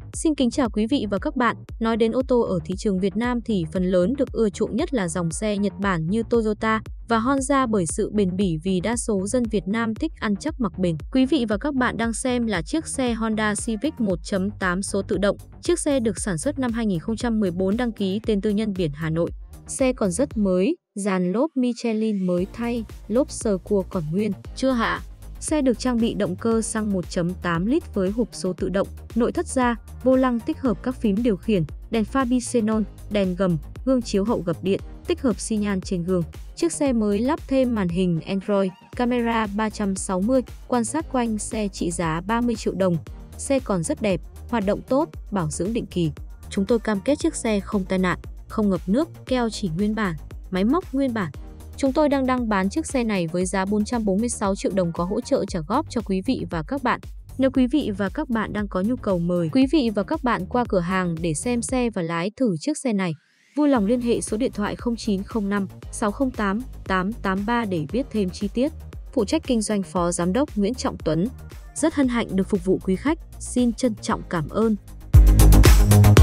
Xin kính chào quý vị và các bạn. Nói đến ô tô ở thị trường Việt Nam thì phần lớn được ưa chuộng nhất là dòng xe Nhật Bản như Toyota và Honda bởi sự bền bỉ vì đa số dân Việt Nam thích ăn chắc mặc bền. Quý vị và các bạn đang xem là chiếc xe Honda Civic 1.8 số tự động. Chiếc xe được sản xuất năm 2014, đăng ký tên tư nhân biển Hà Nội. Xe còn rất mới, dàn lốp Michelin mới thay, lốp sờ cua còn nguyên, chưa hạ. Xe được trang bị động cơ xăng 1.8 lít với hộp số tự động, nội thất da, vô lăng tích hợp các phím điều khiển, đèn pha bi xenon, đèn gầm, gương chiếu hậu gập điện, tích hợp xi nhan trên gương. Chiếc xe mới lắp thêm màn hình Android, camera 360, quan sát quanh xe trị giá 30 triệu đồng. Xe còn rất đẹp, hoạt động tốt, bảo dưỡng định kỳ. Chúng tôi cam kết chiếc xe không tai nạn, không ngập nước, keo chỉ nguyên bản, máy móc nguyên bản. Chúng tôi đang bán chiếc xe này với giá 446 triệu đồng, có hỗ trợ trả góp cho quý vị và các bạn. Nếu quý vị và các bạn đang có nhu cầu, mời quý vị và các bạn qua cửa hàng để xem xe và lái thử chiếc xe này. Vui lòng liên hệ số điện thoại 0905 608 883 để biết thêm chi tiết. Phụ trách kinh doanh Phó Giám đốc Nguyễn Trọng Tuấn. Rất hân hạnh được phục vụ quý khách. Xin trân trọng cảm ơn.